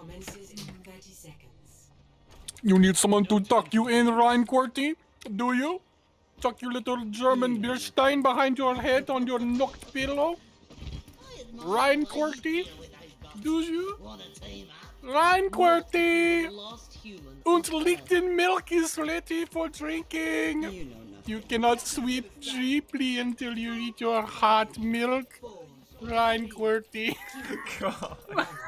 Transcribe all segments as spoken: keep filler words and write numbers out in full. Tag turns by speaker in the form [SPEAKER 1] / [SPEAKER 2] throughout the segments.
[SPEAKER 1] commences in thirty seconds.
[SPEAKER 2] You need someone to tuck you in, Ryan Quarty? Do you? Tuck your little German beer stein behind your head on your knocked pillow? Ryan Quarty? Do you? Ryan Quarty! Und lichten milk is ready for drinking. You cannot sweep deeply until you eat your hot milk. Ryan Quarty.
[SPEAKER 3] God.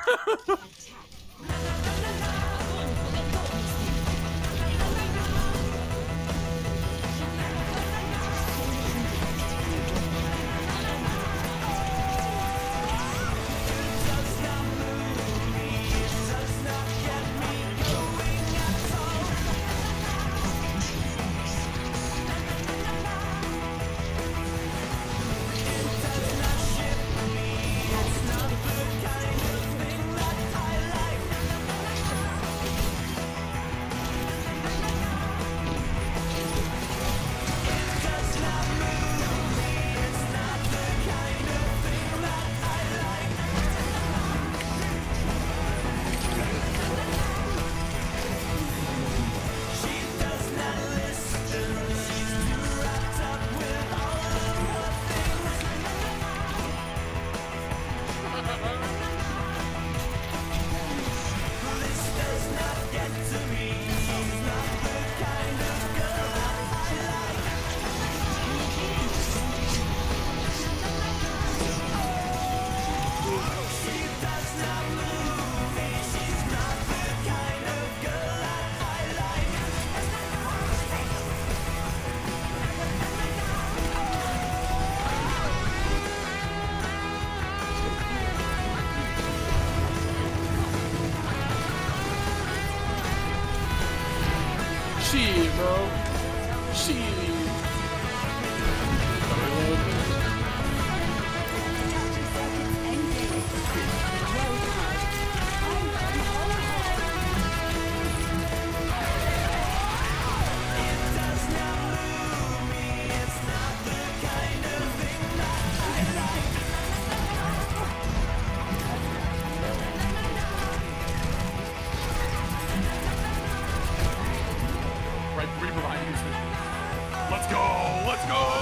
[SPEAKER 2] She, bro. She.
[SPEAKER 3] Let's go! Let's go!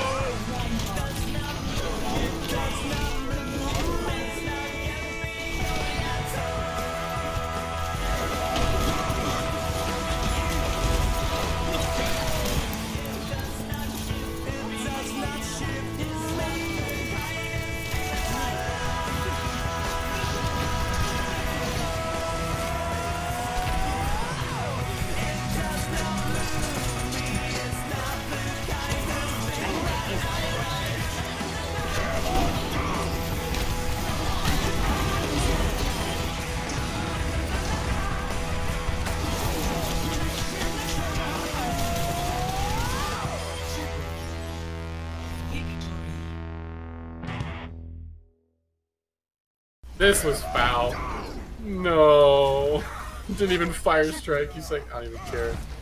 [SPEAKER 2] This was foul. No. Didn't even fire strike. He's like, I don't even care.